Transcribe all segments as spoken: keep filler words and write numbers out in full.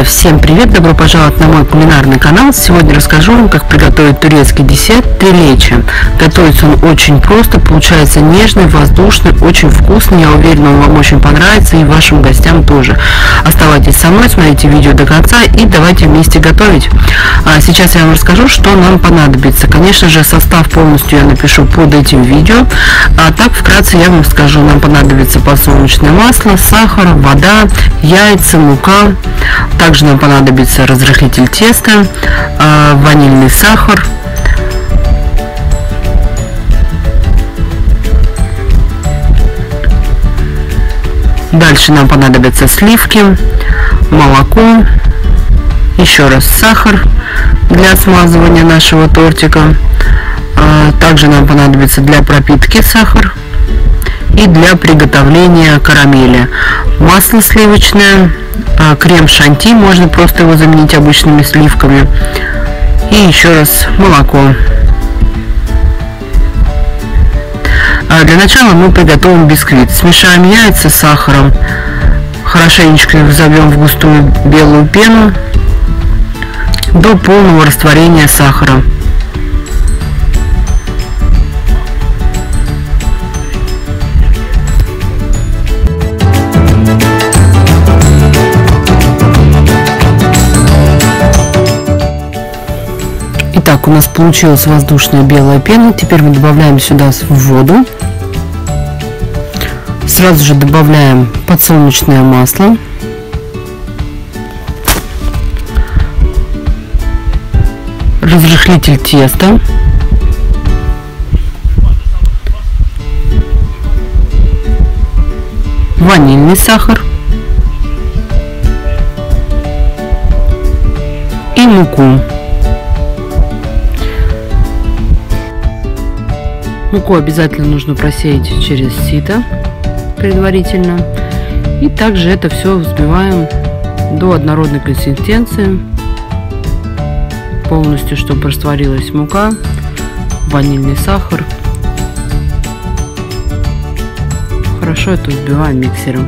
Друзья, всем привет! Добро пожаловать на мой кулинарный канал. Сегодня расскажу вам, как приготовить турецкий десерт трилечи. Готовится он очень просто, получается нежный, воздушный, очень вкусный. Я уверена, он вам очень понравится и вашим гостям тоже. Оставайтесь со мной, смотрите видео до конца и давайте вместе готовить. А сейчас я вам расскажу, что нам понадобится. Конечно же, состав полностью я напишу под этим видео. А так, вкратце я вам скажу. Нам понадобится подсолнечное масло, сахар, вода, яйца, мука. Также нам понадобится разрыхлитель теста, ванильный сахар, дальше нам понадобятся сливки, молоко, еще раз сахар для смазывания нашего тортика. Также нам понадобится для пропитки сахар и для приготовления карамели масло сливочное, крем шанти, можно просто его заменить обычными сливками, и еще раз молоко. Для начала мы приготовим бисквит. Смешаем яйца с сахаром, хорошенечко взовьем в густую белую пену до полного растворения сахара. Итак, у нас получилась воздушная белая пена. Теперь мы добавляем сюда воду. Сразу же добавляем подсолнечное масло. Разрыхлитель теста. Ванильный сахар. И муку. Муку обязательно нужно просеять через сито предварительно. И также это все взбиваем до однородной консистенции. Полностью, чтобы растворилась мука, ванильный сахар. Хорошо это взбиваем миксером.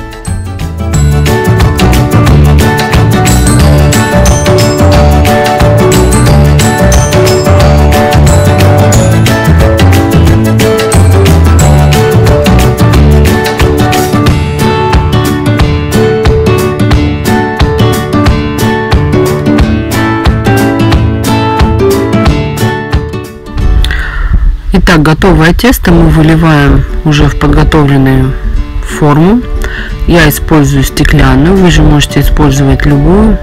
Итак, готовое тесто мы выливаем уже в подготовленную форму. Я использую стеклянную, вы же можете использовать любую.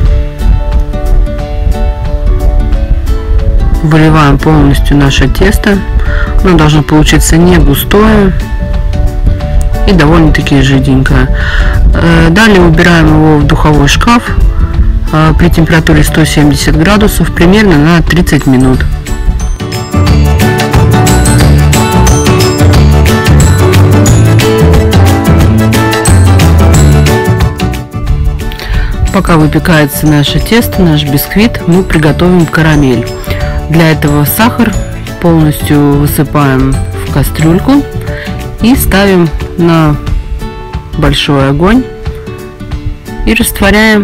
Выливаем полностью наше тесто. Оно должно получиться не густое и довольно-таки жиденькое. Далее убираем его в духовой шкаф при температуре сто семьдесят градусов примерно на тридцать минут. Пока выпекается наше тесто, наш бисквит, мы приготовим карамель. Для этого сахар полностью высыпаем в кастрюльку и ставим на большой огонь и растворяем.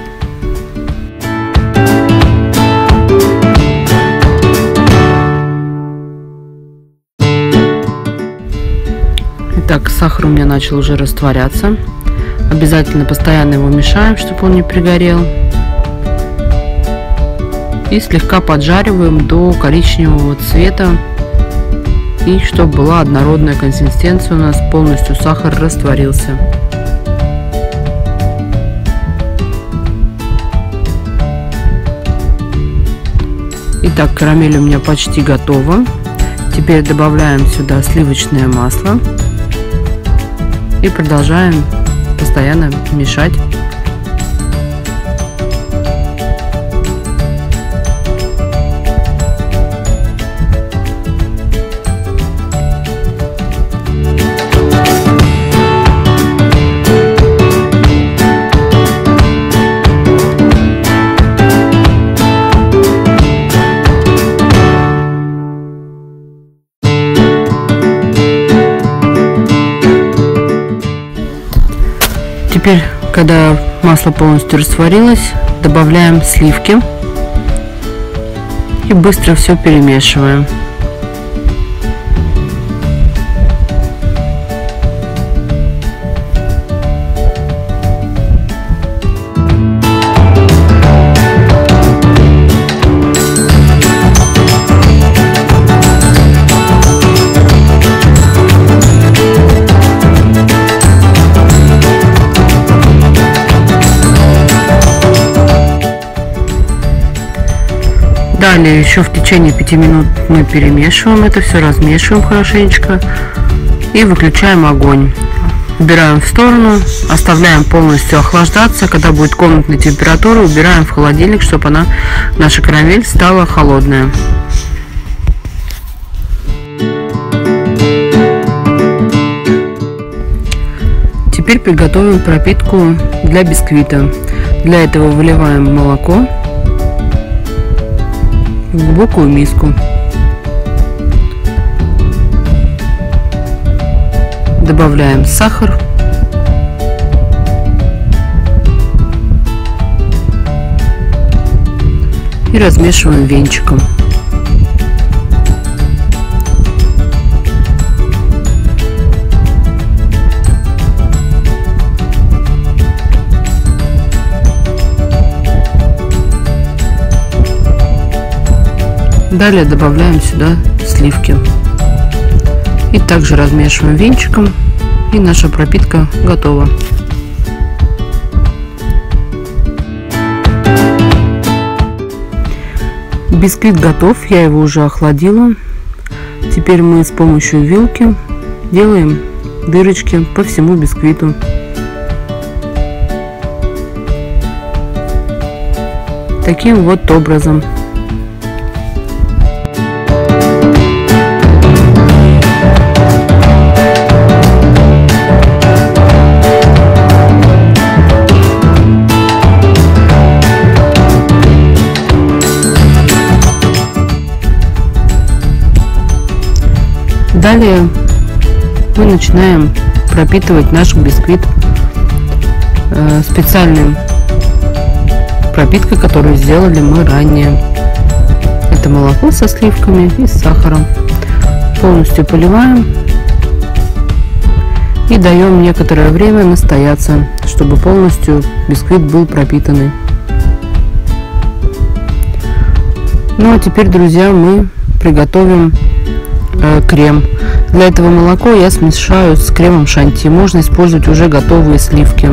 Итак, сахар у меня начал уже растворяться. Обязательно постоянно его мешаем, чтобы он не пригорел. И слегка поджариваем до коричневого цвета. И чтобы была однородная консистенция, у нас полностью сахар растворился. Итак, карамель у меня почти готова. Теперь добавляем сюда сливочное масло. И продолжаем постоянно мешать. Теперь Когда масло полностью растворилось, добавляем сливки и быстро все перемешиваем. Далее еще в течение пяти минут мы перемешиваем это все, размешиваем хорошенечко и выключаем огонь. Убираем в сторону, оставляем полностью охлаждаться. Когда будет комнатной температуры, убираем в холодильник, чтобы она, наша карамель, стала холодная. Теперь приготовим пропитку для бисквита. Для этого выливаем молоко в глубокую миску. Добавляем сахар. И размешиваем венчиком. Далее добавляем сюда сливки и также размешиваем венчиком, и наша пропитка готова. Бисквит готов, я его уже охладила. Теперь мы с помощью вилки делаем дырочки по всему бисквиту. Таким вот образом. Далее мы начинаем пропитывать наш бисквит э, специальной пропиткой, которую сделали мы ранее. Это молоко со сливками и с сахаром. Полностью поливаем и даем некоторое время настояться, чтобы полностью бисквит был пропитанный. Ну а теперь, друзья, мы приготовим крем. Для этого молоко я смешаю с кремом шанти. Можно использовать уже готовые сливки.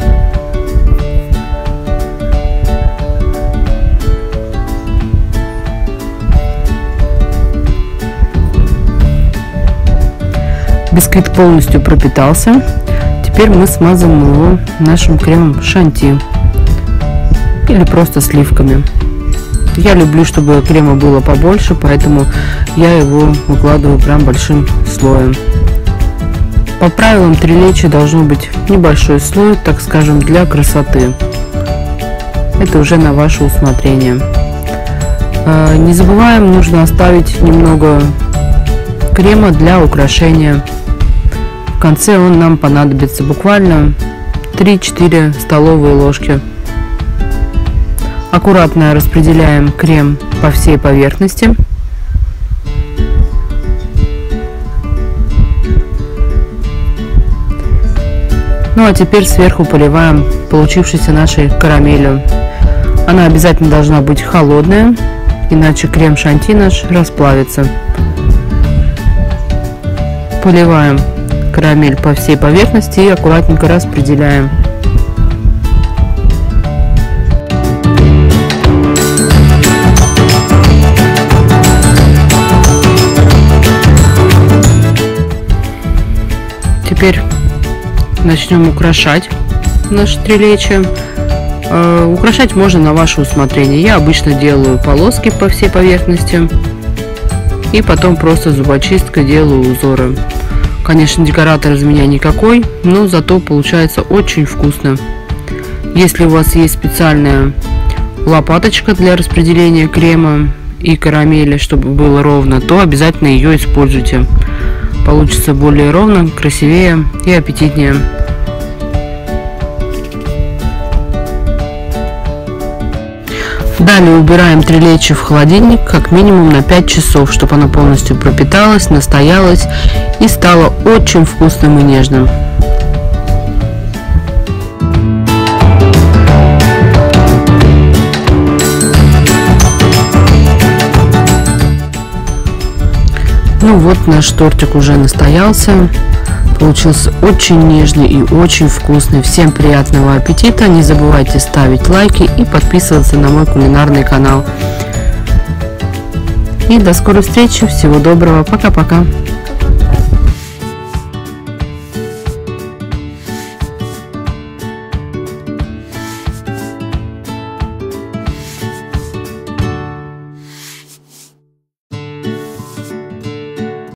Бисквит полностью пропитался. Теперь мы смазываем его нашим кремом шанти или просто сливками. Я люблю, чтобы крема было побольше, поэтому я его выкладываю прям большим слоем. По правилам трилечи должно быть небольшой слой, так скажем, для красоты. Это уже на ваше усмотрение. Не забываем, нужно оставить немного крема для украшения. В конце он нам понадобится буквально три-четыре столовые ложки. Аккуратно распределяем крем по всей поверхности. Ну а теперь сверху поливаем получившейся нашей карамелью. Она обязательно должна быть холодная, иначе крем шанти наш расплавится. Поливаем карамель по всей поверхности и аккуратненько распределяем. Теперь начнем украшать наше трилечие. Э, украшать можно на ваше усмотрение. Я обычно делаю полоски по всей поверхности и потом просто зубочисткой делаю узоры. Конечно, декоратор из меня никакой, но зато получается очень вкусно. Если у вас есть специальная лопаточка для распределения крема и карамели, чтобы было ровно, то обязательно ее используйте. Получится более ровно, красивее и аппетитнее. Далее убираем три лечи в холодильник как минимум на пять часов, чтобы оно полностью пропиталось, настоялось и стало очень вкусным и нежным. Ну вот, наш тортик уже настоялся. Получился очень нежный и очень вкусный. Всем приятного аппетита. Не забывайте ставить лайки и подписываться на мой кулинарный канал. И до скорой встречи. Всего доброго. Пока-пока.